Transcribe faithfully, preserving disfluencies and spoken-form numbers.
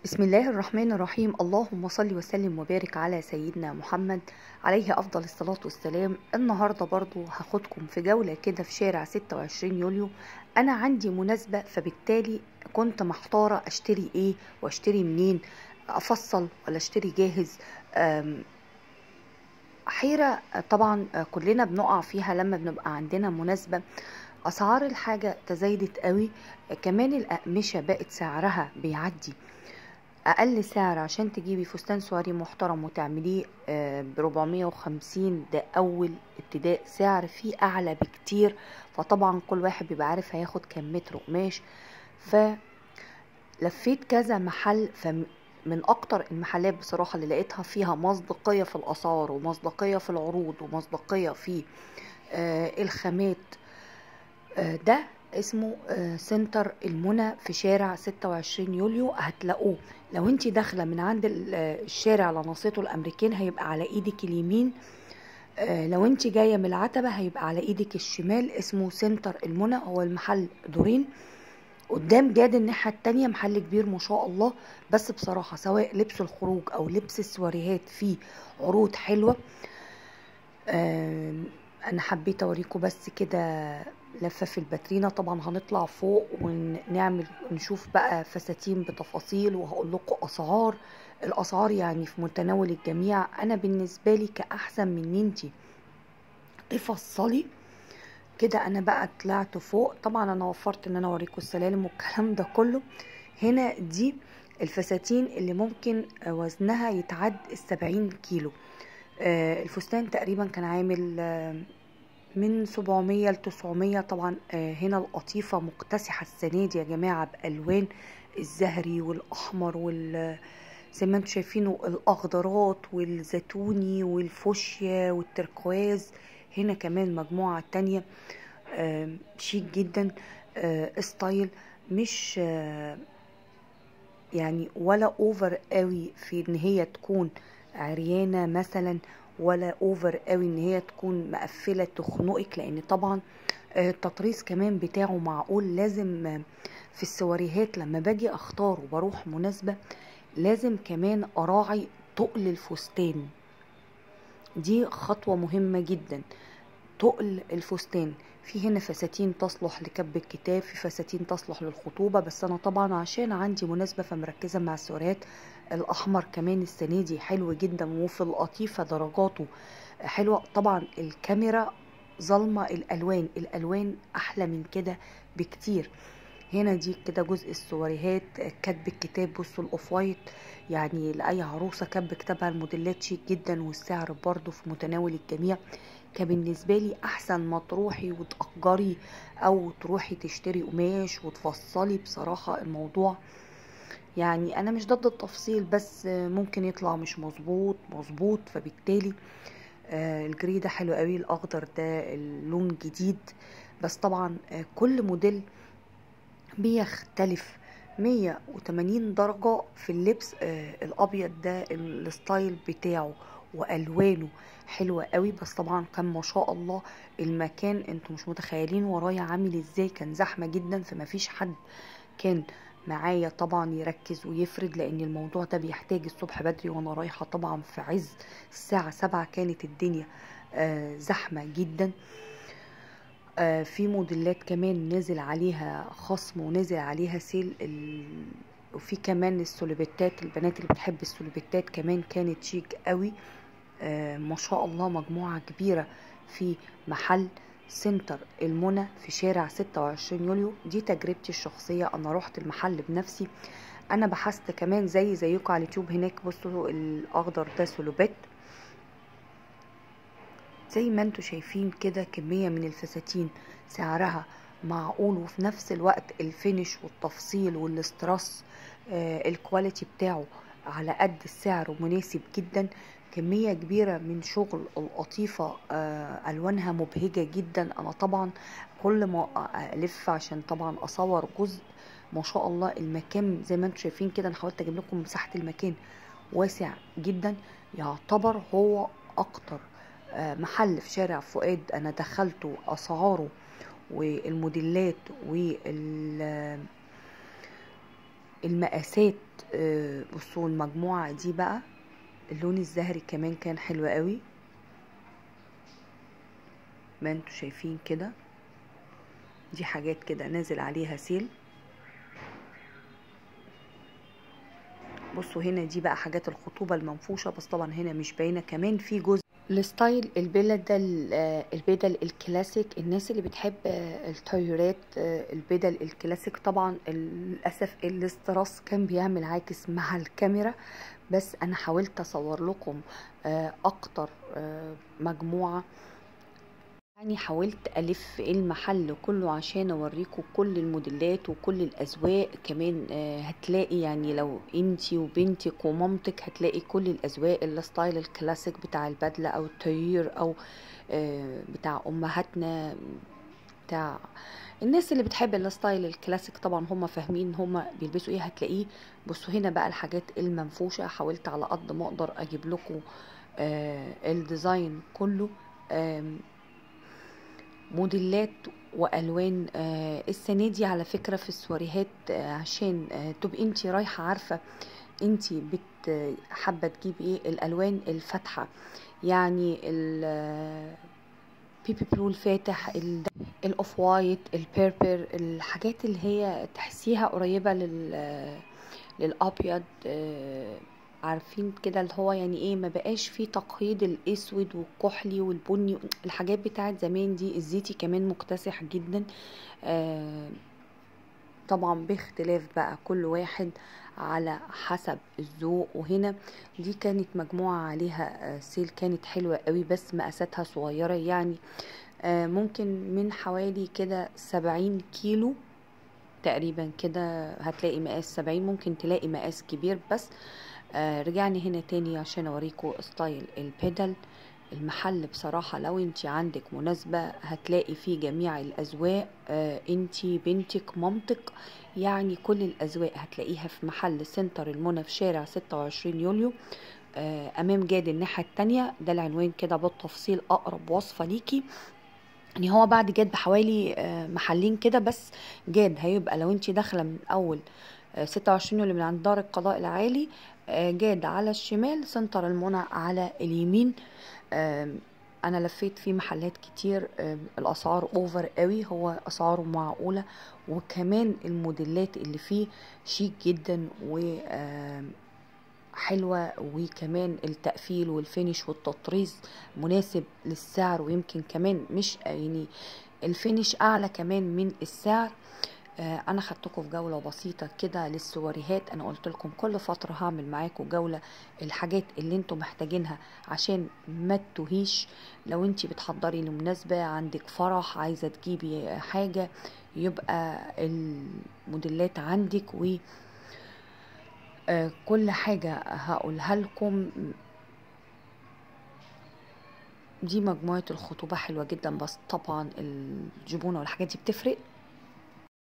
بسم الله الرحمن الرحيم. اللهم صل وسلم وبارك على سيدنا محمد عليه أفضل الصلاة والسلام. النهاردة برضو هاخدكم في جولة كده في شارع ستة وعشرين يوليو. أنا عندي مناسبة، فبالتالي كنت محتارة أشتري إيه وأشتري منين، أفصل ولا أشتري جاهز. حيرة طبعا كلنا بنقع فيها لما بنبقى عندنا مناسبة. أسعار الحاجة تزايدت قوي، كمان الأقمشة بقت سعرها بيعدي اقل سعر عشان تجيبي فستان سواري محترم وتعمليه ب أربعمية وخمسين، ده اول ابتداء. سعر فيه اعلى بكتير، فطبعا كل واحد بيبقى عارف هياخد كام متر قماش. فلفيت كذا محل، فمن اكتر المحلات بصراحة اللي لقيتها فيها مصداقية في الاسعار ومصداقية في العروض ومصداقية في آه الخامات، آه ده اسمه سنتر المنى في شارع ستة وعشرين يوليو. هتلاقوه لو انت داخله من عند الشارع لناصيته الامريكان هيبقى على ايدك اليمين، لو انت جايه من العتبه هيبقى على ايدك الشمال. اسمه سنتر المنى، هو المحل دورين قدام جاد الناحيه التانية، محل كبير ما شاء الله. بس بصراحه سواء لبس الخروج او لبس السواريهات فيه عروض حلوه. انا حبيت اوريكم بس كده لفه في الباترينا. طبعا هنطلع فوق ونعمل نشوف بقى فساتين بتفاصيل، وهقول لكم اسعار. الاسعار يعني في متناول الجميع. انا بالنسبه لي كاحسن من ان انتي تفصلي كده. انا بقى طلعت فوق، طبعا انا وفرت ان انا اوريكم السلالم والكلام ده كله. هنا دي الفساتين اللي ممكن وزنها يتعد السبعين كيلو. الفستان تقريبا كان عامل من سبعمية لتسعمية. طبعا هنا القطيفة مكتسحة السنة دي يا جماعة بألوان الزهري والأحمر وال زي ما انتم شايفينه الأخضرات والزيتوني والفوشيا والتركواز. هنا كمان مجموعة تانية شيك جدا، ستايل مش يعني ولا اوفر قوي في ان هي تكون عريانة مثلا، ولا اوفر قوي ان هي تكون مقفله تخنقك، لان طبعا التطريز كمان بتاعه معقول. لازم في السواريهات لما باجي اختار وبروح مناسبه لازم كمان اراعي تقل الفستان، دي خطوه مهمه جدا. تقل الفستان، في هنا فساتين تصلح لكب الكتاب، في فساتين تصلح للخطوبة، بس انا طبعا عشان عندي مناسبة فمركزة مع السواريات. الاحمر كمان السنة دي حلو جدا، وفي القطيفة درجاته حلوة. طبعا الكاميرا ظلمة الالوان، الالوان احلى من كده بكتير. هنا دي كده جزء السواريهات كتب الكتاب. بصوا الاوف وايت يعني لاي عروسة كتب كتابها، الموديلات شيك جدا والسعر برضو في متناول الجميع. كبالنسبة لي احسن ما تروحي وتأجري او تروحي تشتري قماش وتفصلي. بصراحة الموضوع يعني انا مش ضد التفصيل، بس ممكن يطلع مش مظبوط مظبوط. فبالتالي آه الجري ده حلو قوي، الاخضر ده اللون جديد، بس طبعا آه كل موديل بيختلف مية وتمانين درجة في اللبس. آه الابيض ده الستايل بتاعه والوانه حلوة قوي، بس طبعا كان ما شاء الله المكان انتوا مش متخيلين ورايا عامل ازاي، كان زحمة جدا. فما فيش حد كان معايا طبعا يركز ويفرد، لان الموضوع ده بيحتاج الصبح بدري وانا رايحة طبعا في عز الساعة سبعة كانت الدنيا آه زحمة جدا. آه في موديلات كمان نزل عليها خصم ونزل عليها سيل ال... وفي كمان السوليبتات، البنات اللي بتحب السوليبتات كمان كانت شيك قوي. آه ما شاء الله مجموعة كبيرة في محل سنتر المنى في شارع ستة وعشرين يوليو. دي تجربتي الشخصية، انا رحت المحل بنفسي. انا بحثت كمان زي زيكم على اليوتيوب. هناك بصوا الاخضر ده سولوبات زي ما انتوا شايفين كده، كمية من الفساتين سعرها معقول، وفي نفس الوقت الفينش والتفصيل والاستراس آه الكواليتي بتاعه على قد السعر ومناسب جدا. كمية كبيرة من شغل القطيفة آه ألوانها مبهجة جدا. أنا طبعا كل ما ألف عشان طبعا أصور جزء ما شاء الله المكان زي ما انتم شايفين كده. أنا حاولت أجيب لكم مساحة المكان واسع جدا، يعتبر هو أكتر آه محل في شارع فؤاد أنا دخلته. أسعاره والموديلات وال المقاسات آه، بصوا المجموعة دي بقى اللون الزهري كمان كان حلو قوي، ما انتوا شايفين كده. دي حاجات كده نازل عليها سيل. بصوا هنا دي بقى حاجات الخطوبة المنفوشة، بس طبعا هنا مش باينة. كمان في جزء الستايل البدل البدل الكلاسيك. الناس اللي بتحب التايرات البدل الكلاسيك، طبعا للاسف الاستراس كان بيعمل عاكس مع الكاميرا، بس انا حاولت اصور لكم اكتر مجموعة، يعني حاولت الف المحل كله عشان اوريكم كل الموديلات وكل الاذواق. كمان هتلاقي يعني لو انتي وبنتك ومامتك هتلاقي كل الاذواق، الستايل الكلاسيك بتاع البدله او التاير او بتاع امهاتنا، بتاع الناس اللي بتحب الستايل الكلاسيك. طبعا هم فاهمين هم بيلبسوا ايه، هتلاقيه. بصوا هنا بقى الحاجات المنفوشه، حاولت على قد ما اقدر اجيب لكم الديزاين كله، موديلات والوان. آه السنه دي على فكره في السواريهات، آه عشان آه تبقي انت رايحه عارفه انت بت حابه تجيبي ايه، الالوان الفاتحه، يعني البيبي بلو الفاتح، الاوف وايت، البيربر، الحاجات اللي هي تحسيها قريبه لل للابيض. آه عارفين كده اللي هو يعني ايه، ما بقاش فيه تقييد الاسود والكحلي والبني، الحاجات بتاعت زمان دي. الزيتي كمان مكتسح جدا، آه طبعا باختلاف بقى كل واحد على حسب الذوق. وهنا دي كانت مجموعة عليها آه سيل، كانت حلوة قوي بس مقاساتها صغيرة، يعني آه ممكن من حوالي كده سبعين كيلو تقريبا كده هتلاقي مقاس سبعين، ممكن تلاقي مقاس كبير. بس آه رجعنا هنا تاني عشان اوريكم ستايل البيدل. المحل بصراحة لو انتي عندك مناسبة هتلاقي فيه جميع الأذواق، آه انتي بنتك مامتك، يعني كل الأذواق هتلاقيها في محل سنتر المنى في شارع ستة وعشرين يوليو، آه أمام جاد الناحية التانية. ده العنوان كده بالتفصيل، أقرب وصفة ليكي. يعني هو بعد جاد بحوالي آه محلين كده، بس جاد هيبقى لو انتي داخلة من أول آه ستة وعشرين يوليو من عند دار القضاء العالي، آه جاد على الشمال، سنتر المنى على اليمين. انا لفيت في محلات كتير، الاسعار اوفر قوي، هو اسعاره معقولة، وكمان الموديلات اللي فيه شيك جدا وحلوة، وكمان التقفيل والفينش والتطريز مناسب للسعر، ويمكن كمان مش يعني الفينش اعلى كمان من السعر. انا خدتكم في جوله بسيطه كده للسواريهات. انا قلت لكم كل فتره هعمل معاكم جوله الحاجات اللي انتم محتاجينها عشان ما تتوهيش. لو انت بتحضري لمناسبه، عندك فرح، عايزه تجيبي حاجه، يبقى الموديلات عندك، و كل حاجه هقولها لكم. دي مجموعه الخطوبه حلوه جدا، بس طبعا الجبونه والحاجات دي بتفرق.